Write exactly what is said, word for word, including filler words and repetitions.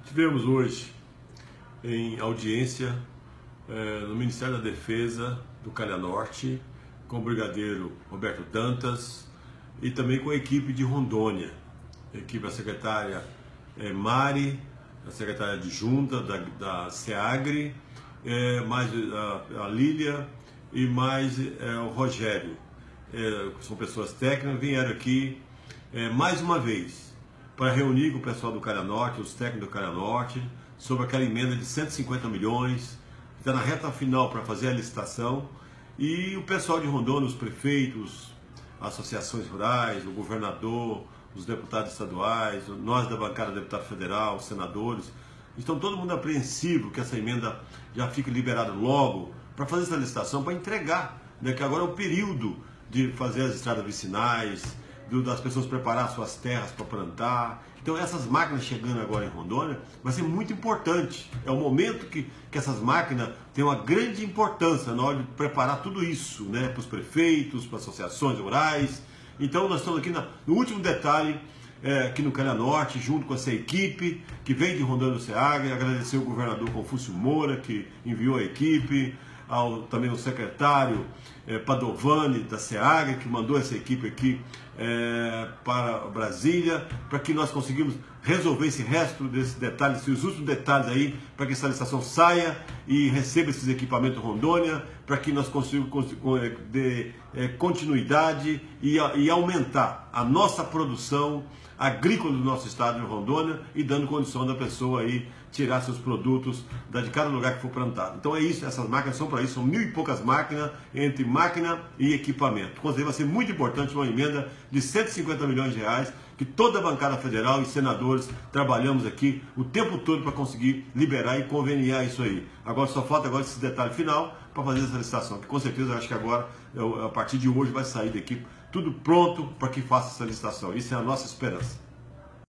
Tivemos hoje em audiência eh, no Ministério da Defesa do Calha Norte, com o brigadeiro Roberto Dantas e também com a equipe de Rondônia, a equipe da secretária eh, Mari, a secretária adjunta da, da SEAGRE, eh, mais a, a Lília e mais eh, o Rogério. Eh, são pessoas técnicas, vieram aqui eh, mais uma vez para reunir com o pessoal do Calha Norte, os técnicos do Calha Norte, sobre aquela emenda de cento e cinquenta milhões, que está na reta final para fazer a licitação, e o pessoal de Rondônia, os prefeitos, associações rurais, o governador, os deputados estaduais, nós da bancada do deputado federal, os senadores, estão todo mundo apreensivo que essa emenda já fique liberada logo para fazer essa licitação, para entregar, né, que agora é o período de fazer as estradas vicinais, das pessoas preparar suas terras para plantar. Então essas máquinas chegando agora em Rondônia vai ser muito importante. É o momento que, que essas máquinas têm uma grande importância na hora de preparar tudo isso, né, para os prefeitos, para as associações rurais. Então nós estamos aqui na, no último detalhe, é, aqui no Calha Norte, junto com essa equipe que vem de Rondônia do SEAGRE. Agradecer ao governador Confúcio Moura, que enviou a equipe, ao, também o secretário é, Padovani da SEAGRE, que mandou essa equipe aqui é, para Brasília, para que nós conseguimos resolver esse resto desses detalhes, esses últimos detalhes aí, para que essa licitação saia e receba esses equipamentos Rondônia, para que nós consigamos de é, continuidade e, e aumentar a nossa produção agrícola do nosso estado de Rondônia e dando condição da pessoa aí tirar seus produtos de cada lugar que for plantado. Então é isso, essas máquinas são para isso, são mil e poucas máquinas, entre máquina e equipamento. Com certeza vai ser muito importante uma emenda de cento e cinquenta milhões de reais, que toda a bancada federal e senadores trabalhamos aqui o tempo todo para conseguir liberar e conveniar isso aí. Agora só falta agora esse detalhe final para fazer essa licitação, que com certeza eu acho que agora, a partir de hoje, vai sair daqui tudo pronto para que faça essa licitação. Isso é a nossa esperança.